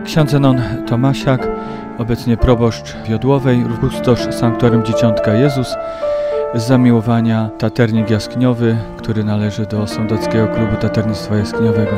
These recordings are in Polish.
Ksiądz Zenon Tomasiak, obecnie proboszcz Jodłowej, kustosz Sanktuarium Dzieciątka Jezus, z zamiłowania taternik jaskiniowy, który należy do Sądeckiego Klubu Taternictwa Jaskiniowego.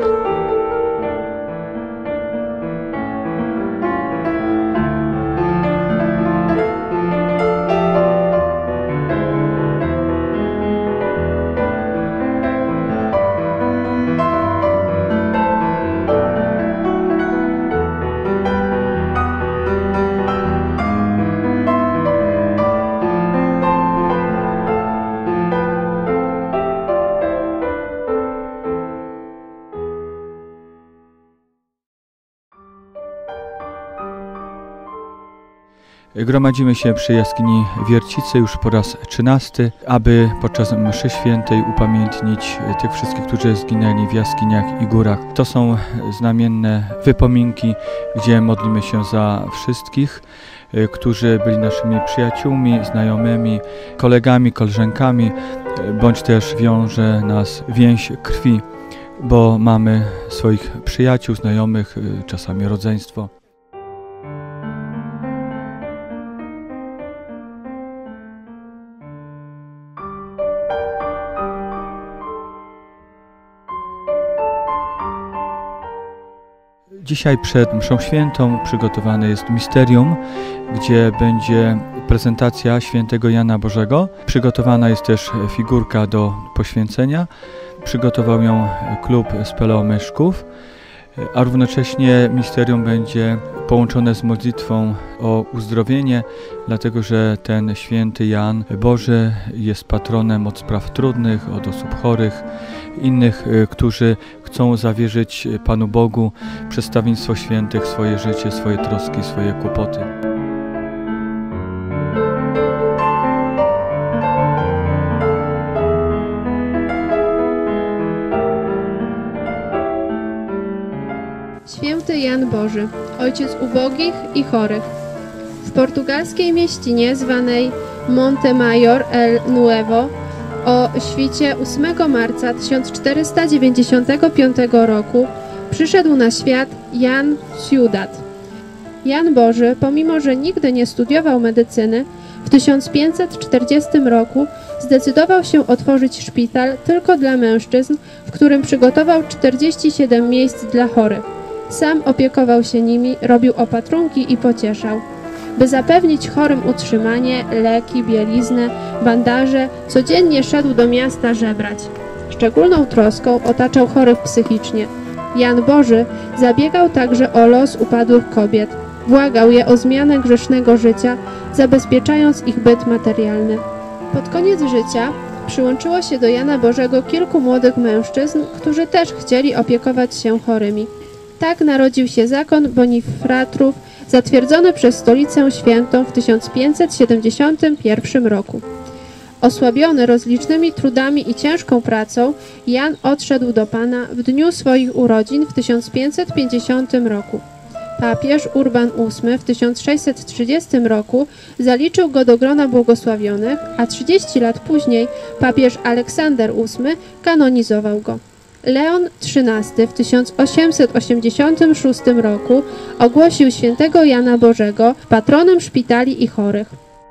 Gromadzimy się przy jaskini Wiercicy już po raz 13, aby podczas mszy świętej upamiętnić tych wszystkich, którzy zginęli w jaskiniach i górach. To są znamienne wypominki, gdzie modlimy się za wszystkich, którzy byli naszymi przyjaciółmi, znajomymi, kolegami, koleżankami, bądź też wiąże nas więź krwi, bo mamy swoich przyjaciół, znajomych, czasami rodzeństwo. Dzisiaj przed mszą świętą przygotowane jest misterium, gdzie będzie prezentacja świętego Jana Bożego. Przygotowana jest też figurka do poświęcenia. Przygotował ją klub Speleomyszków, a równocześnie misterium będzie połączone z modlitwą o uzdrowienie, dlatego że ten święty Jan Boży jest patronem od spraw trudnych, od osób chorych, innych, którzy chcą zawierzyć Panu Bogu, przedstawieństwo świętych, swoje życie, swoje troski, swoje kłopoty. Święty Jan Boży, ojciec ubogich i chorych. W portugalskiej mieścinie zwanej Monte Mayor el Nuevo o świcie 8 marca 1495 roku przyszedł na świat Jan Ciudat. Jan Boży, pomimo że nigdy nie studiował medycyny, w 1540 roku zdecydował się otworzyć szpital tylko dla mężczyzn, w którym przygotował 47 miejsc dla chorych. Sam opiekował się nimi, robił opatrunki i pocieszał. By zapewnić chorym utrzymanie, leki, bieliznę, bandaże, codziennie szedł do miasta żebrać. Szczególną troską otaczał chorych psychicznie. Jan Boży zabiegał także o los upadłych kobiet. Błagał je o zmianę grzesznego życia, zabezpieczając ich byt materialny. Pod koniec życia przyłączyło się do Jana Bożego kilku młodych mężczyzn, którzy też chcieli opiekować się chorymi. Tak narodził się zakon Bonifratrów, zatwierdzony przez Stolicę Świętą w 1571 roku. Osłabiony rozlicznymi trudami i ciężką pracą, Jan odszedł do Pana w dniu swoich urodzin w 1550 roku. Papież Urban VIII w 1630 roku zaliczył go do grona błogosławionych, a 30 lat później papież Aleksander VIII kanonizował go. Leon XIII w 1886 roku ogłosił świętego Jana Bożego patronem szpitali i chorych.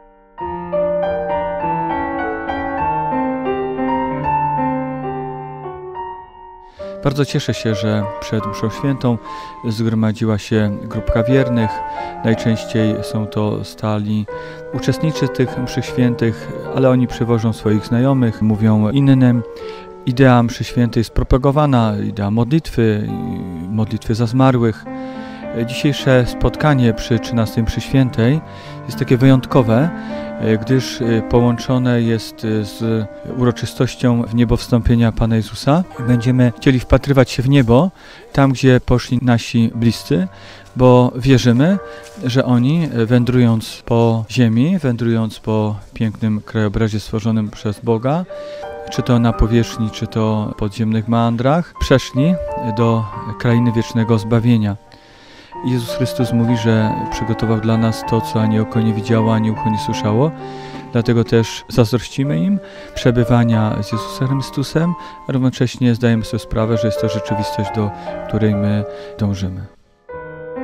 Bardzo cieszę się, że przed mszą świętą zgromadziła się grupka wiernych. Najczęściej są to stali uczestnicy tych mszy świętych, ale oni przywożą swoich znajomych, mówią innym. Idea mszy świętej jest propagowana, idea modlitwy za zmarłych. Dzisiejsze spotkanie przy 13 mszy świętej jest takie wyjątkowe, gdyż połączone jest z uroczystością wniebowstąpienia Pana Jezusa. Będziemy chcieli wpatrywać się w niebo, tam gdzie poszli nasi bliscy, bo wierzymy, że oni wędrując po ziemi, wędrując po pięknym krajobrazie stworzonym przez Boga, czy to na powierzchni, czy to podziemnych meandrach, przeszli do krainy wiecznego zbawienia. Jezus Chrystus mówi, że przygotował dla nas to, co ani oko nie widziało, ani ucho nie słyszało. Dlatego też zazdrościmy im przebywania z Jezusem Chrystusem, a równocześnie zdajemy sobie sprawę, że jest to rzeczywistość, do której my dążymy.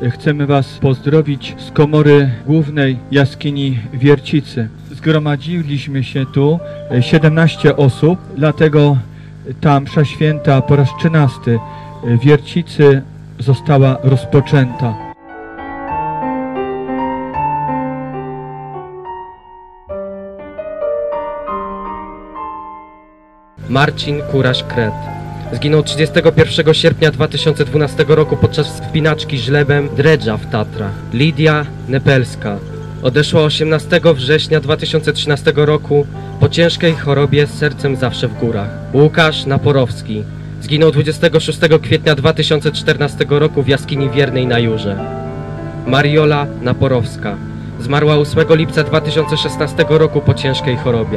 chcemy Was pozdrowić z komory głównej jaskini Wiercicy. Zgromadziliśmy się tu 17 osób, dlatego ta msza święta po raz 13 w Wiercicy została rozpoczęta. Marcin Kuraś-Kret. Zginął 31 sierpnia 2012 roku podczas wspinaczki żlebem Dredża w Tatrach. Lidia Nepelska. Odeszła 18 września 2013 roku po ciężkiej chorobie z sercem zawsze w górach. Łukasz Naporowski. Zginął 26 kwietnia 2014 roku w jaskini Wiernej na Jurze. Mariola Naporowska. Zmarła 8 lipca 2016 roku po ciężkiej chorobie.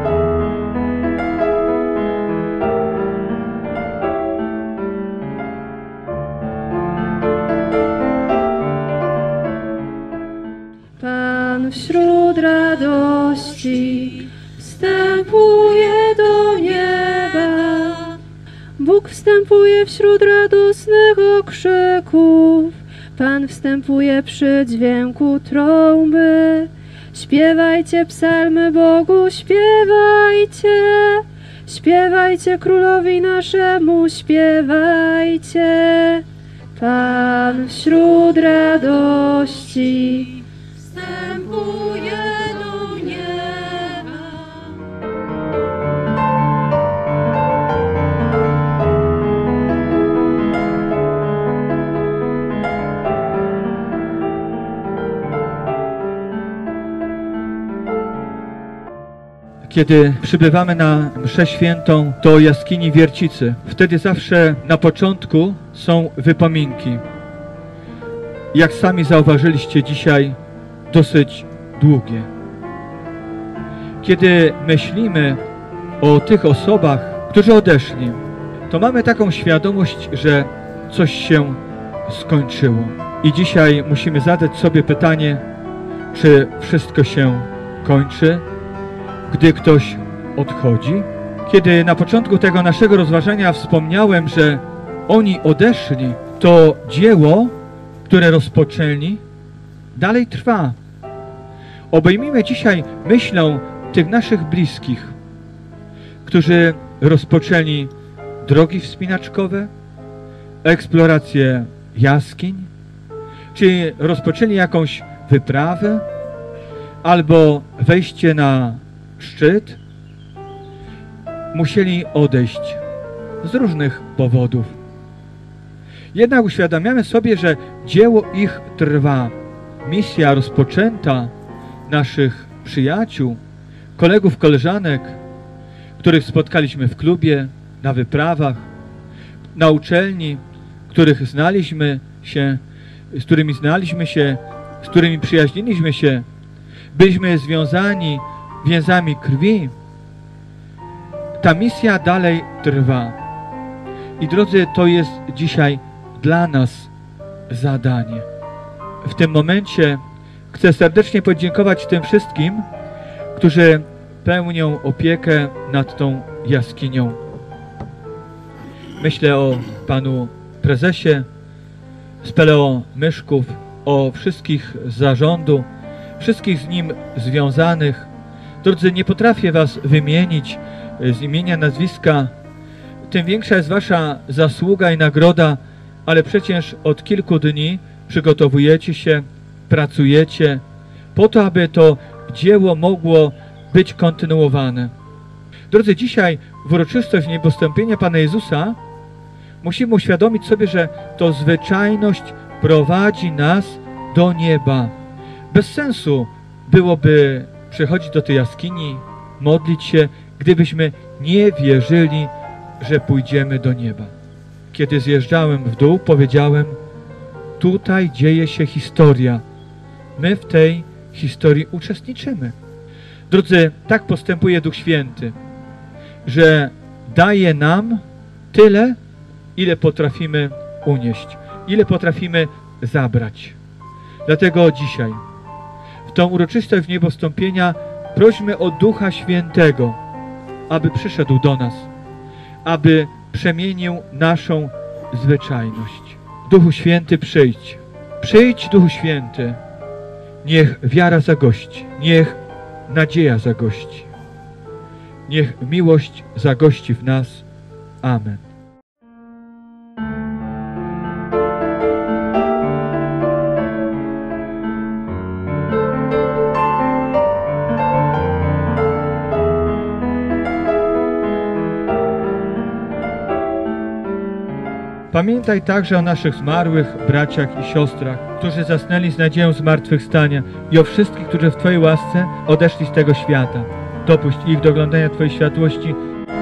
Pan wśród radości wstępuje do nieba. Bóg wstępuje wśród radosnych okrzyków. Pan wstępuje przy dźwięku trąby. Śpiewajcie psalmy Bogu, śpiewajcie. Śpiewajcie królowi naszemu, śpiewajcie. Pan wśród radości wstępuje do nieba. Kiedy przybywamy na mszę świętą do jaskini Wiercicy, wtedy zawsze na początku są wypominki. Jak sami zauważyliście dzisiaj, dosyć długie. Kiedy myślimy o tych osobach, którzy odeszli, to mamy taką świadomość, że coś się skończyło. I dzisiaj musimy zadać sobie pytanie, czy wszystko się kończy, gdy ktoś odchodzi? Kiedy na początku tego naszego rozważania wspomniałem, że oni odeszli, to dzieło, które rozpoczęli, dalej trwa. Obejmijmy dzisiaj myślą tych naszych bliskich, którzy rozpoczęli drogi wspinaczkowe, eksplorację jaskiń, czy rozpoczęli jakąś wyprawę, albo wejście na szczyt. Musieli odejść z różnych powodów. Jednak uświadamiamy sobie, że dzieło ich trwa. Misja rozpoczęta naszych przyjaciół, kolegów, koleżanek, których spotkaliśmy w klubie, na wyprawach, na uczelni, których znaliśmy się, z którymi znaliśmy się, z którymi przyjaźniliśmy się, byliśmy związani więzami krwi. Ta misja dalej trwa. I drodzy, to jest dzisiaj dla nas zadanie. W tym momencie chcę serdecznie podziękować tym wszystkim, którzy pełnią opiekę nad tą jaskinią. Myślę o panu prezesie Speleo Myszków, o wszystkich z zarządu, wszystkich z nim związanych. Drodzy, nie potrafię was wymienić z imienia, nazwiska, tym większa jest wasza zasługa i nagroda, ale przecież od kilku dni przygotowujecie się, pracujecie po to, aby to dzieło mogło być kontynuowane. Drodzy, dzisiaj w uroczystość niebostąpienia Pana Jezusa musimy uświadomić sobie, że to zwyczajność prowadzi nas do nieba. Bez sensu byłoby przychodzić do tej jaskini, modlić się, gdybyśmy nie wierzyli, że pójdziemy do nieba. Kiedy zjeżdżałem w dół, powiedziałem, tutaj dzieje się historia. My w tej historii uczestniczymy. Drodzy, tak postępuje Duch Święty, że daje nam tyle, ile potrafimy unieść, ile potrafimy zabrać. Dlatego dzisiaj, w tą uroczystość niebostąpienia, prośmy o Ducha Świętego, aby przyszedł do nas, aby przemienił naszą zwyczajność. Duchu Święty, przyjdź. Przyjdź, Duchu Święty, niech wiara zagości, niech nadzieja zagości, niech miłość zagości w nas. Amen. Pamiętaj także o naszych zmarłych braciach i siostrach, którzy zasnęli z nadzieją zmartwychwstania i o wszystkich, którzy w Twojej łasce odeszli z tego świata. Dopuść ich do oglądania Twojej światłości.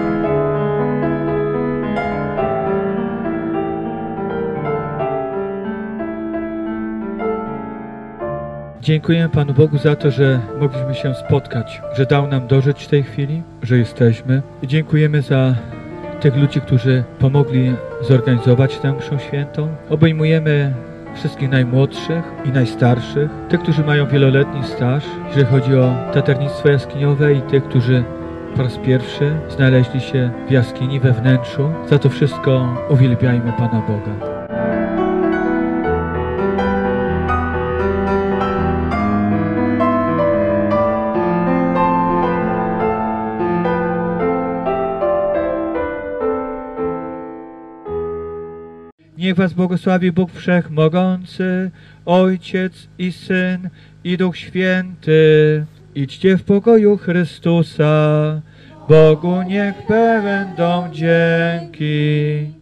Dziękujemy Panu Bogu za to, że mogliśmy się spotkać, że dał nam dożyć w tej chwili, że jesteśmy. I dziękujemy za tych ludzi, którzy pomogli zorganizować tę mszę świętą. Obejmujemy wszystkich najmłodszych i najstarszych, tych, którzy mają wieloletni staż, jeżeli chodzi o taternictwo jaskiniowe, i tych, którzy po raz pierwszy znaleźli się w jaskini, we wnętrzu. Za to wszystko uwielbiajmy Pana Boga. Niech was błogosławi Bóg Wszechmogący, Ojciec i Syn, i Duch Święty. Idźcie w pokoju Chrystusa. Bogu niech będą dzięki.